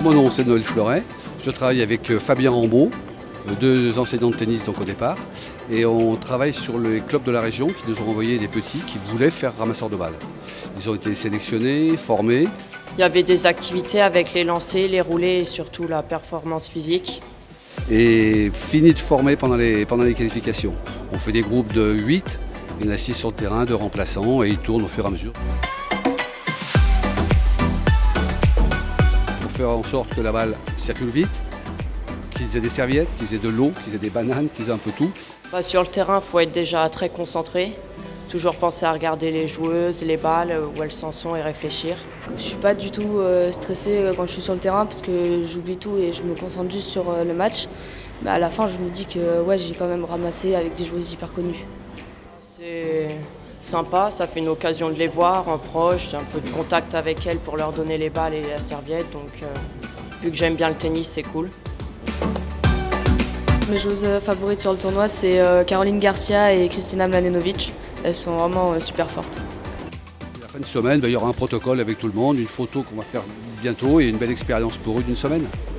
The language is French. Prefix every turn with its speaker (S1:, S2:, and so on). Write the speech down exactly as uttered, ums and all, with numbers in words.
S1: mon nom c'est Noël Fleuret, je travaille avec Fabien Rambaud, deux enseignants de tennis donc au départ, et on travaille sur les clubs de la région qui nous ont envoyé des petits qui voulaient faire ramasseurs de balles. Ils ont été sélectionnés, formés.
S2: Il y avait des activités avec les lancers, les roulés et surtout la performance physique.
S1: Et fini de former pendant les, pendant les qualifications. On fait des groupes de huit, il y en a six sur le terrain, deux remplaçants, et ils tournent au fur et à mesure. Pour faire en sorte que la balle circule vite, qu'ils aient des serviettes, qu'ils aient de l'eau, qu'ils aient des bananes, qu'ils aient un peu tout.
S2: Bah, sur le terrain, il faut être déjà très concentré. Toujours penser à regarder les joueuses, les balles, où elles s'en sont et réfléchir.
S3: Je ne suis pas du tout euh, stressée quand je suis sur le terrain parce que j'oublie tout et je me concentre juste sur euh, le match. Mais à la fin, je me dis que ouais, j'ai quand même ramassé avec des joueuses hyper connues.
S2: C'est sympa, ça fait une occasion de les voir en proche, un peu de contact avec elles pour leur donner les balles et la serviette. Donc euh, vu que j'aime bien le tennis, c'est cool.
S3: Mes joueuses favorites sur le tournoi, c'est Caroline Garcia et Kristina Mladenovic. Elles sont vraiment super fortes.
S1: À la fin de semaine, il y aura un protocole avec tout le monde, une photo qu'on va faire bientôt et une belle expérience pour eux d'une semaine.